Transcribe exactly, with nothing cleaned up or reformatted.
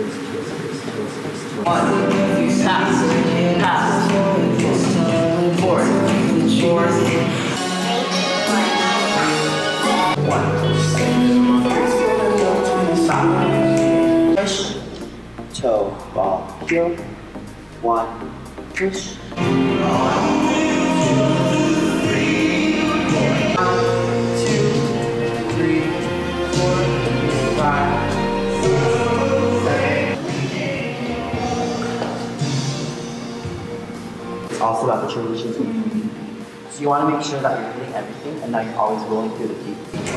One, pass, pass, forward, forward, one, stop, push, toe, ball, heel, one, push, one, two, three, four, two, three, four, five, also about the transitions. So you want to make sure that you're hitting everything and that you're always rolling through the feet.